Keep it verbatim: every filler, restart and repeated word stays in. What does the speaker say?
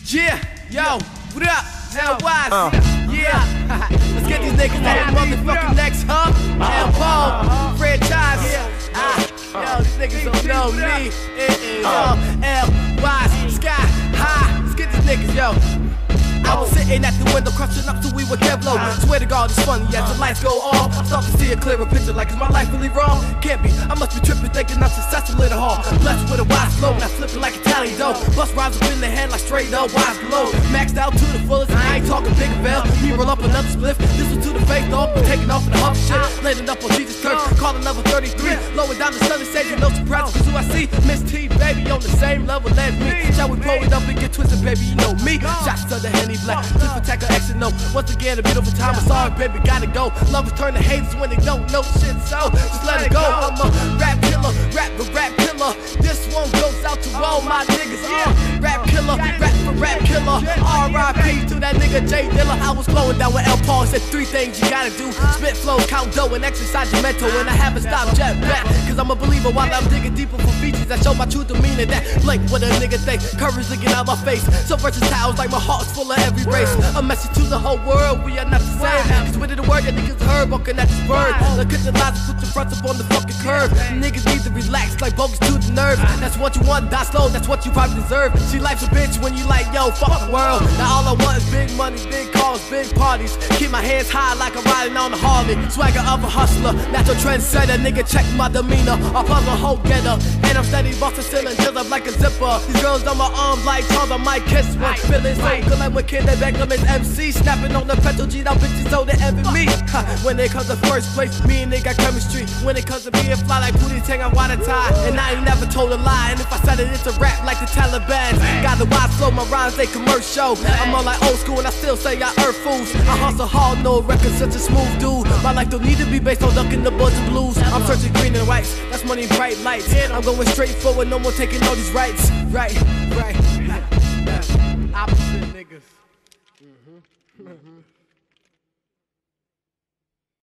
Yeah, yo, what up? Now wise, uh. yeah. Let's get these niggas that motherfucking next, huh? L Paul, franchise, yeah. Ah, yo, these niggas don't know me. It is L Wise, Sky High. Let's get these niggas, yo. I was sitting at the window, crushing up till we were Kevlo. Swear to God, it's funny as the lights go off. I start to see a clearer picture, like is my life really wrong? Can't be, I must be tripping, thinking I'm successful in the hall. Blessed with a wise flow, and I flip it like a tally dough. Bust rhymes up in the head like straight up, wise glow. Maxed out to the fullest, and I ain't talking big bell. Me roll up another spliff, this was to the face, though. Taking off in the hump shit, landing up on Jesus Kirk. Calling level thirty-three, lowering down the sun and saying no surprise, cause who I see, Miss T, baby, on the same level as me. Shall we pull it up and get twisted, baby, you know me. Shots to the Henny Black, flip attack or exit, no. Once again, a beautiful time, I'm sorry, baby, gotta go. Lovers turn to haters when they don't know shit, so just let it go. I'm a rap killer, rap for rap killer. This one goes out to all my niggas, yeah. Rap killer, rap for rap killer. R I P to that nigga J Dilla. I was flowing down with L Paul, said three things you gotta do: spit flow, count dough, and exercise your mental. And I haven't stopped jet back, cause I'm a believer while I'm digging deeper for features that show my true demeanor. That blank what a nigga think, courage looking out my face. So versatile, it's like my heart's full of every race. A message to the whole world, we are not the same. Cause with the word that niggas heard, walking at this bird. Look at the lies and put your fronts up on the fucking curve. Niggas need to relax like bogus to the nerve. That's what you want, die slow, that's what you probably deserve. See, life's a bitch when you like, yo, fuck the world. Now all I want is big money, big cars, big parties. Keep my hands high like I'm riding on a Harley. Swagger of a hustler, natural trendsetter. Nigga, check my demeanor, I plug a whole getter. And I'm steady bustin' cylinders up like a zipper. These girls on my arm like tongues, I might kiss one. Feeling so good like when Kid they back them as M C. Snapping on the petrol G, now bitches so they envy me. Ha, when it comes to first place, me and they got chemistry. When it comes to being fly like Booty Tang, I'm water tie. And I ain't never told a lie. And if I said it, it's a rap like the Taliban. Got the wise flow, my rhymes, they commercial. I'm on like old school and I still say I earth fools. I hustle hard, no record, such a smooth dude. My life don't need to be based on ducking the buds and blues. I'm searching green and whites, that's money, bright lights. I'm going straight forward, no more taking all these rights. Right, right. Opposite niggas. Mm-hmm. Mm-hmm.